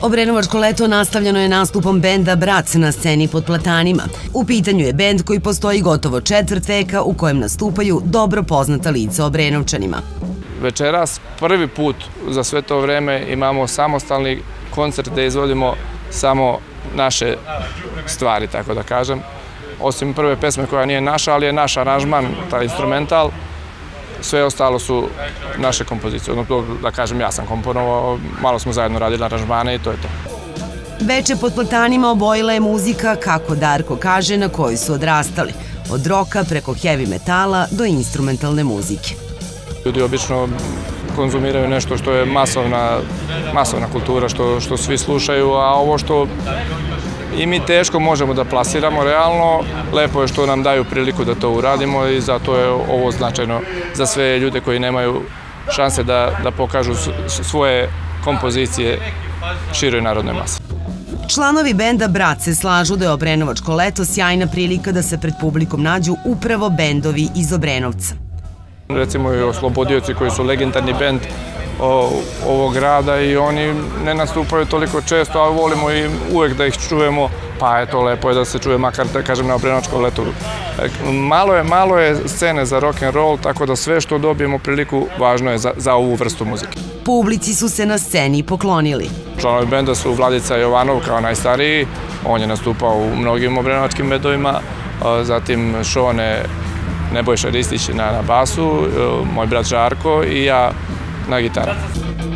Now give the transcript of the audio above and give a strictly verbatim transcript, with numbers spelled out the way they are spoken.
Obrenovačko leto nastavljeno je nastupom benda Brac na sceni pod platanima. U pitanju je bend koji postoji gotovo četvrt veka u kojem nastupaju dobro poznata lica Obrenovčanima. Večeras prvi put za sve to vreme imamo samostalni koncert gde izvodimo samo naše stvari, tako da kažem. Osim prve pesme koja nije naša, ali je naš aranžman, taj instrumental, sve ostalo su naše kompozicije. Odnosno, da kažem, ja sam komponovao, malo smo zajedno radili aranžmane i to je to. Veče pod platanima obojila je muzika, kako Darko kaže, na kojoj su odrastali. Od roka preko heavy metala do instrumentalne muzike. Ljudi obično konzumiraju nešto što je masovna, masovna kultura, što, što svi slušaju, a ovo što i mi teško možemo da plasiramo realno, lepo je što nam daju priliku da to uradimo i zato je ovo značajno za sve ljude koji nemaju šanse da, da pokažu svoje kompozicije široj narodnoj masi. Članovi benda Brac se slažu da je Obrenovačko leto sjajna prilika da se pred publikom nađu upravo bendovi iz Obrenovca. Recimo i Oslobodioci koji su legendarni bend ovog grada i oni ne nastupaju toliko često, ali volimo i uvek da ih čujemo, pa je to lepo je da se čuje makar, da kažem, na Obrenovačkom letu. Malo je, malo je scene za rock and roll, tako da sve što dobijemo priliku važno je za, za ovu vrstu muzike. Publici su se na sceni poklonili. Članovi benda su Vladica Jovanov kao najstariji, on je nastupao u mnogim obrenovačkim bendovima, zatim Šone Nebojša Ristić na basu, moj brat Žarko i ja na gitaru.